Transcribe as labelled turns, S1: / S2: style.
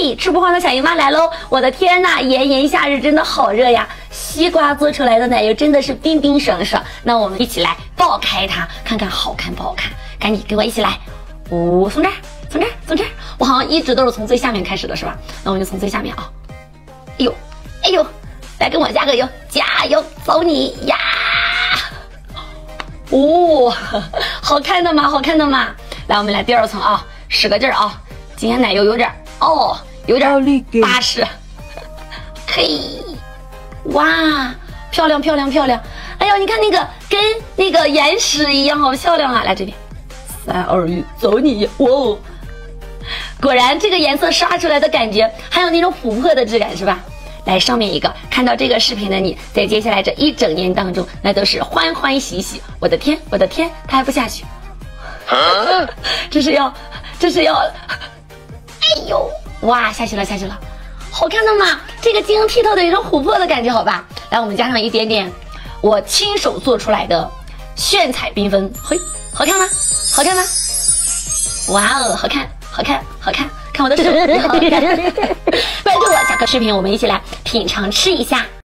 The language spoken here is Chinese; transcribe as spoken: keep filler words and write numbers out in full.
S1: 嘿，吃不慌的小姨妈来喽！我的天呐，炎炎夏日真的好热呀！西瓜做出来的奶油真的是冰冰爽爽。那我们一起来爆开它，看看好看不好看？赶紧跟我一起来！哦，从这儿，从这儿，从这儿。我好像一直都是从最下面开始的，是吧？那我们就从最下面啊。哎呦，哎呦，来跟我加个油，加油，走你呀！哦，好看的吗？好看的吗？来，我们来第二层啊，使个劲儿啊！今天奶油有点哦，有点巴适。嘿，哇，漂亮漂亮漂亮！哎呦，你看那个跟那个岩石一样，好漂亮啊！来这边，三二一，走你！哇哦，果然这个颜色刷出来的感觉，还有那种琥珀的质感，是吧？来，上面一个，看到这个视频的你，在接下来这一整年当中，那都是欢欢喜喜。我的天，我的天，它还不下去，啊、这是要，这是要，哎呦，哇，下去了，下去了，好看的吗？这个晶莹剔透的一种琥珀的感觉，好吧？来，我们加上一点点我亲手做出来的炫彩缤纷，嘿，好看吗？好看吗？哇哦，好看，好看，好看。看我的手也好看，关注我，下个视频我们一起来品尝吃一下。